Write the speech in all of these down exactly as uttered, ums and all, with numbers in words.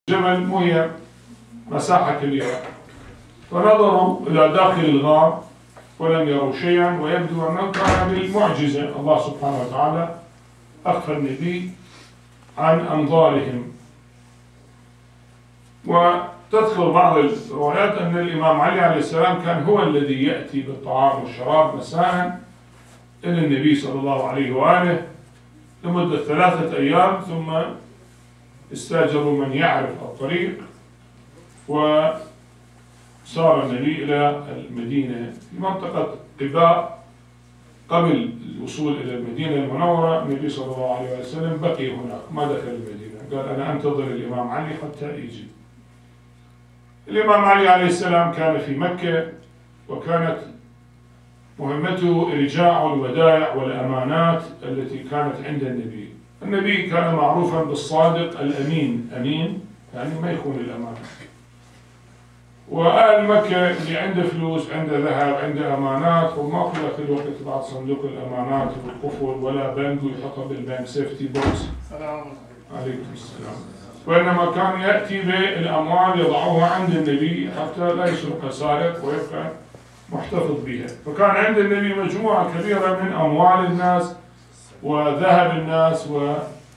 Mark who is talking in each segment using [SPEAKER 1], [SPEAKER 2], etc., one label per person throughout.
[SPEAKER 1] جبل مو هي مساحة كبيرة، فنظروا إلى داخل الغار ولم يروا شيئا، ويبدو أنه كان بالمعجزة الله سبحانه وتعالى أخفى النبي عن أنظارهم. وتذكر بعض الروايات أن الإمام علي عليه السلام كان هو الذي يأتي بالطعام والشراب مساء إلى النبي صلى الله عليه وآله لمدة ثلاثة أيام، ثم استأجروا من يعرف الطريق، وصار النبي إلى المدينة في منطقة قباء. قبل الوصول إلى المدينة المنورة النبي صلى الله عليه وسلم بقي هناك، ما دخل المدينة، قال أنا أنتظر الإمام علي حتى يجي. الإمام علي عليه السلام كان في مكة، وكانت مهمته إرجاع الودائع والأمانات التي كانت عند النبي. النبي كان معروفا بالصادق الأمين، أمين يعني ما يخون الأمانة. وأهل مكة اللي عنده فلوس، عنده ذهب، عنده أمانات، وما في ذاك الوقت بعد صندوق الأمانات والقفل ولا بنك ويحطها بالبنك سيفتي بوكس. عليكم السلام. وإنما كان يأتي بالأموال يضعوها عند النبي حتى لا يسرق سارق ويبقى محتفظ بها. فكان عند النبي مجموعة كبيرة من أموال الناس وذهب الناس، و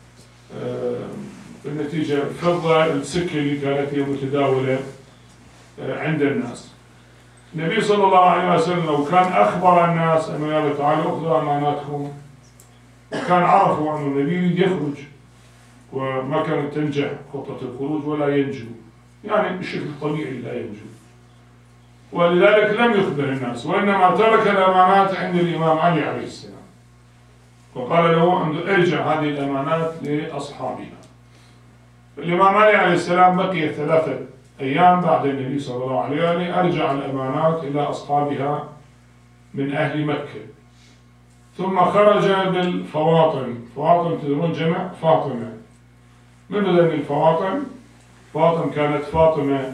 [SPEAKER 1] بالنتيجة فضة السكة اللي كانت هي متداولة عند الناس. النبي صلى الله عليه وسلم لو كان أخبر الناس أنه يا تعالى أخذوا أماناتكم، وكان عرفوا أن النبي يخرج وما كانت تنجح خطة الخروج ولا ينجو، يعني بشكل طبيعي لا ينجو، ولذلك لم يخبر الناس، وإنما ترك الأمانات عند الإمام علي عليه السلام، وقال له أن ارجع هذه الأمانات لأصحابها. الإمام علي عليه السلام بقي ثلاثة أيام بعد النبي صلى الله عليه وسلم، أرجع الأمانات إلى أصحابها من أهل مكة، ثم خرج بالفواطم. فواطم تدرون جمع فاطمة. من ذن الفواطم؟ فاطم كانت فاطمة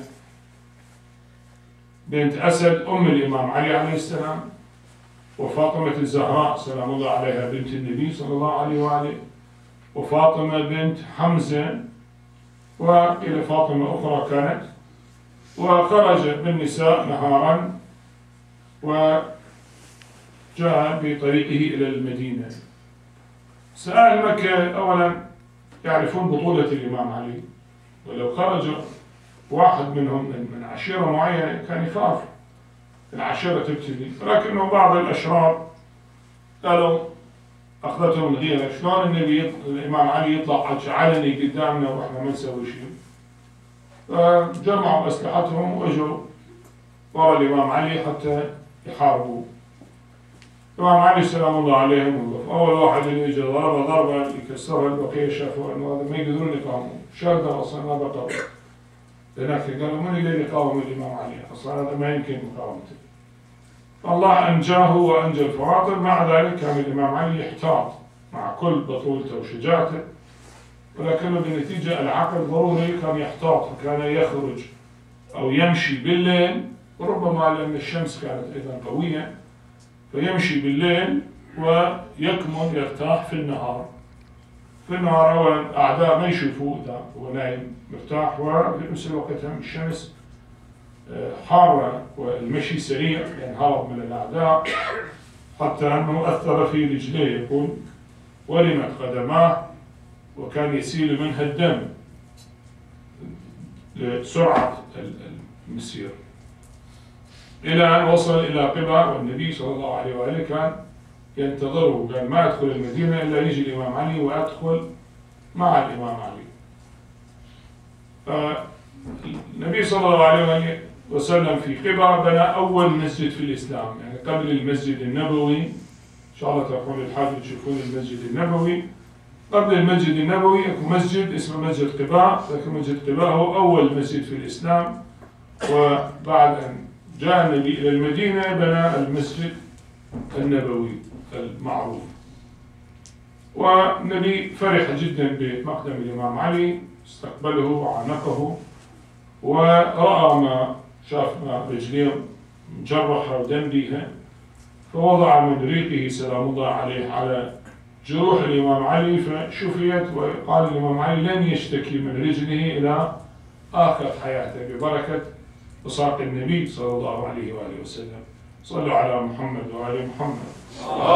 [SPEAKER 1] بنت أسد أم الإمام علي عليه السلام، وفاطمة الزهراء سلام الله عليها بنت النبي صلى الله عليه وآله، وفاطمة بنت حمزة، وإلى فاطمة أخرى كانت. وخرج بالنساء نهارا وجاء بطريقه إلى المدينة. سأل مكة أولا يعرفون بطولة الإمام علي، ولو خرج واحد منهم من عشيرة معينة كان يخاف العشيرة تبتدي، ولكنه بعض الأشرار قالوا أخذتهم الغيرة، شلون النبي الإمام علي يطلع علني قدامنا وإحنا ما نسوي شيء؟ فجمعوا أسلحتهم وأجوا وراء الإمام علي حتى يحاربوا. الإمام علي سلام الله عليهم وقف. أول واحد اللي إجا ضربه ضربة يكسرها، البقية شافوا إنه هذا ما يقدرون يقاوموا، شردوا أصلا ما بقوا هناك، قالوا من يقدر يقاوم الإمام علي؟ أصلا هذا ما يمكن مقاومته. الله أنجاه وأنجى الفواطم. مع ذلك كان الإمام علي يحتاط مع كل بطولته وشجاعته، ولكنه بالنتيجة العقل ضروري كان يحتاط، وكان يخرج أو يمشي بالليل، وربما لأن الشمس كانت أيضا قوية فيمشي بالليل ويكمن يرتاح في النهار. في النهار أولا الأعداء ما يشوفوه إذا هو نايم مرتاح، وفي نفس الوقت الشمس حارة والمشي سريع يعني هرب من الأعداء، حتى أنه أثر في رجليه، يقول ورمت قدماه وكان يسيل منها الدم لسرعة المسير، إلى أن وصل إلى قباء، والنبي صلى الله عليه وآله كان ينتظره، قال ما أدخل المدينة إلا يجي الإمام علي وأدخل مع الإمام علي. فالنبي صلى الله عليه وسلم في قباء بنى أول مسجد في الإسلام، يعني قبل المسجد النبوي. إن شاء الله تروحون الحج تشوفون المسجد النبوي. قبل المسجد النبوي يكون مسجد اسمه مسجد قباء، لكن مسجد قباء هو أول مسجد في الإسلام. وبعد أن جاء النبي إلى المدينة بنى المسجد النبوي المعروف. والنبي فرح جدا بمقدم الإمام علي، استقبله وعانقه، ورأى ما شاف ما رجليه مجرحة ودم بها، فوضع من ريقه سلام الله عليه على جروح الإمام علي فشفيت، وقال الإمام علي لن يشتكي من رجله إلى آخر حياته ببركة وصاق النبي صلى الله عليه وآله وسلم. صلوا على محمد وآل محمد.